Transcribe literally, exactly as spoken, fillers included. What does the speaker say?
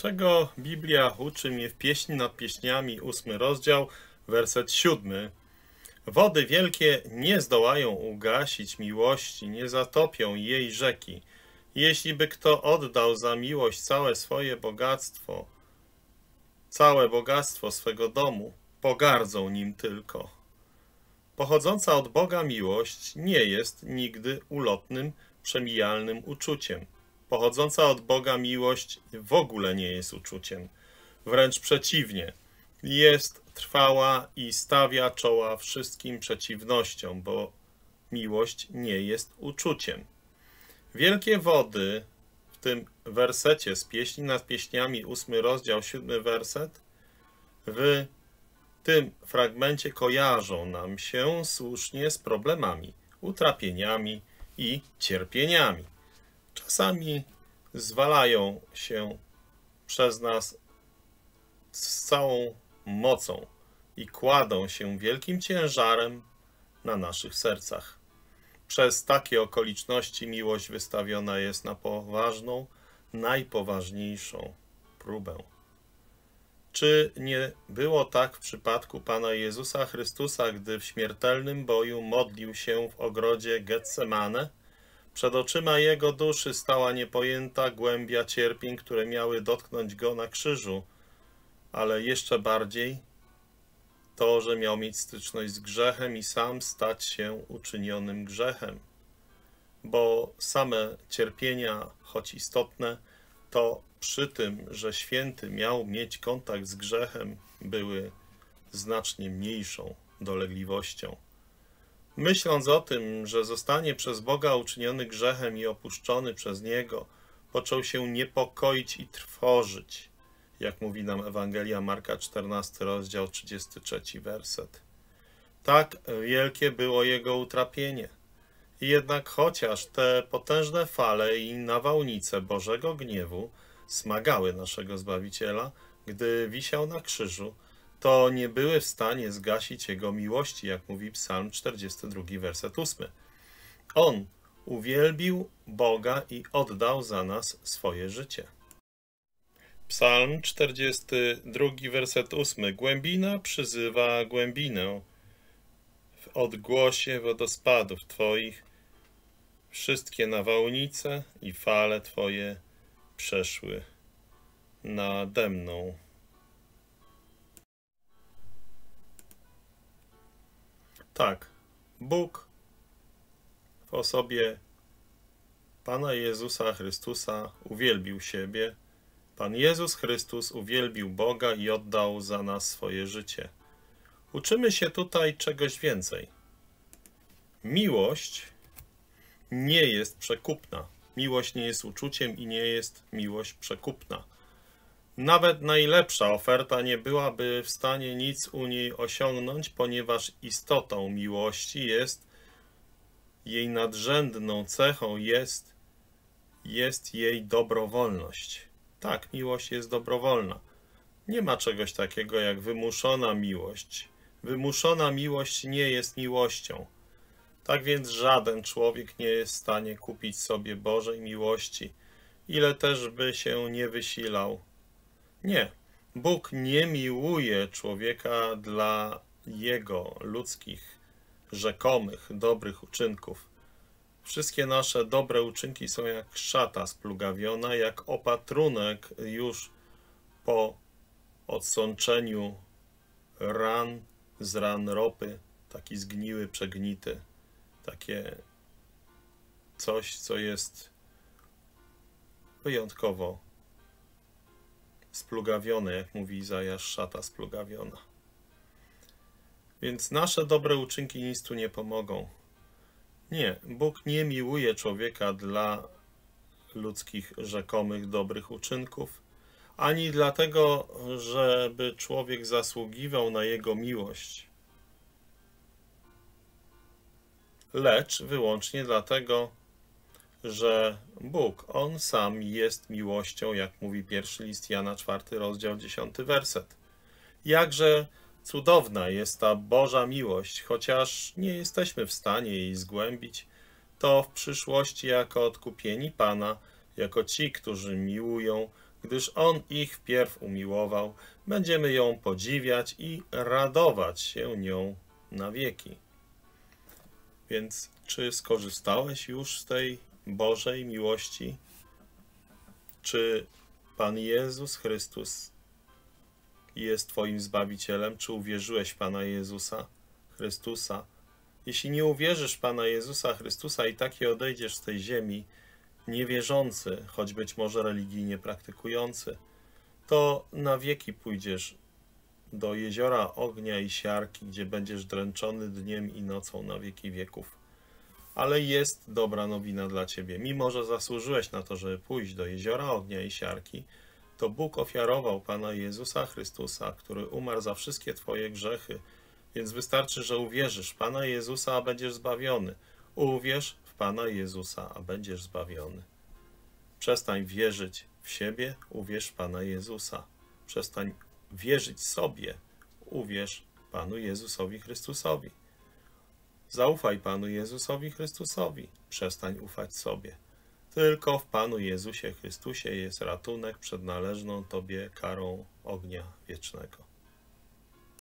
Czego Biblia uczy mnie w Pieśni nad Pieśniami, ósmy rozdział, werset siódmy. Wody wielkie nie zdołają ugasić miłości, nie zatopią jej rzeki. Jeśli by kto oddał za miłość całe swoje bogactwo, całe bogactwo swego domu, pogardzą nim tylko. Pochodząca od Boga miłość nie jest nigdy ulotnym, przemijalnym uczuciem. Pochodząca od Boga miłość w ogóle nie jest uczuciem. Wręcz przeciwnie, jest trwała i stawia czoła wszystkim przeciwnościom, bo miłość nie jest uczuciem. Wielkie wody w tym wersecie z Pieśni nad Pieśniami, ósmy rozdział, siódmy werset, w tym fragmencie kojarzą nam się słusznie z problemami, utrapieniami i cierpieniami. Czasami zwalają się przez nas z całą mocą i kładą się wielkim ciężarem na naszych sercach. Przez takie okoliczności miłość wystawiona jest na poważną, najpoważniejszą próbę. Czy nie było tak w przypadku Pana Jezusa Chrystusa, gdy w śmiertelnym boju modlił się w ogrodzie Getsemane? Przed oczyma Jego duszy stała niepojęta głębia cierpień, które miały dotknąć Go na krzyżu, ale jeszcze bardziej to, że miał mieć styczność z grzechem i sam stać się uczynionym grzechem. Bo same cierpienia, choć istotne, to przy tym, że święty miał mieć kontakt z grzechem, były znacznie mniejszą dolegliwością. Myśląc o tym, że zostanie przez Boga uczyniony grzechem i opuszczony przez Niego, począł się niepokoić i trwożyć, jak mówi nam Ewangelia Marka, czternasty rozdział, trzydziesty trzeci werset. Tak wielkie było Jego utrapienie. I jednak chociaż te potężne fale i nawałnice Bożego gniewu smagały naszego Zbawiciela, gdy wisiał na krzyżu, to nie były w stanie zgasić Jego miłości, jak mówi Psalm czterdziesty drugi, werset ósmy. On uwielbił Boga i oddał za nas swoje życie. Psalm czterdziesty drugi, werset ósmy. Głębina przyzywa głębinę. W odgłosie wodospadów Twoich wszystkie nawałnice i fale Twoje przeszły nade mną. Tak, Bóg w osobie Pana Jezusa Chrystusa uwielbił siebie. Pan Jezus Chrystus uwielbił Boga i oddał za nas swoje życie. Uczymy się tutaj czegoś więcej. Miłość nie jest przekupna. Miłość nie jest uczuciem i nie jest miłość przekupna. Nawet najlepsza oferta nie byłaby w stanie nic u niej osiągnąć, ponieważ istotą miłości jest, jej nadrzędną cechą jest, jest jej dobrowolność. Tak, miłość jest dobrowolna. Nie ma czegoś takiego jak wymuszona miłość. Wymuszona miłość nie jest miłością. Tak więc żaden człowiek nie jest w stanie kupić sobie Bożej miłości, ile też by się nie wysilał. Nie, Bóg nie miłuje człowieka dla jego ludzkich, rzekomych, dobrych uczynków. Wszystkie nasze dobre uczynki są jak szata splugawiona, jak opatrunek już po odsączeniu ran z ran ropy, taki zgniły, przegnity, takie coś, co jest wyjątkowo splugawione, jak mówi Izajasz, szata splugawiona. Więc nasze dobre uczynki nic tu nie pomogą. Nie, Bóg nie miłuje człowieka dla ludzkich, rzekomych, dobrych uczynków, ani dlatego, żeby człowiek zasługiwał na Jego miłość, lecz wyłącznie dlatego, że Bóg, On sam jest miłością, jak mówi pierwszy list Jana, czwarty rozdział, dziesiąty werset. Jakże cudowna jest ta Boża miłość, chociaż nie jesteśmy w stanie jej zgłębić, to w przyszłości jako odkupieni Pana, jako ci, którzy miłują, gdyż On ich wpierw umiłował. Będziemy ją podziwiać i radować się nią na wieki. Więc czy skorzystałeś już z tej Bożej miłości? Czy Pan Jezus Chrystus jest Twoim Zbawicielem? Czy uwierzyłeś w Pana Jezusa Chrystusa? Jeśli nie uwierzysz w Pana Jezusa Chrystusa i taki odejdziesz z tej ziemi, niewierzący, choć być może religijnie praktykujący, to na wieki pójdziesz do jeziora ognia i siarki, gdzie będziesz dręczony dniem i nocą na wieki wieków. Ale jest dobra nowina dla ciebie. Mimo że zasłużyłeś na to, żeby pójść do jeziora ognia i siarki, to Bóg ofiarował Pana Jezusa Chrystusa, który umarł za wszystkie twoje grzechy. Więc wystarczy, że uwierzysz w Pana Jezusa, a będziesz zbawiony. Uwierz w Pana Jezusa, a będziesz zbawiony. Przestań wierzyć w siebie, uwierz w Pana Jezusa. Przestań wierzyć sobie, uwierz Panu Jezusowi Chrystusowi. Zaufaj Panu Jezusowi Chrystusowi, przestań ufać sobie. Tylko w Panu Jezusie Chrystusie jest ratunek przed należną Tobie karą ognia wiecznego.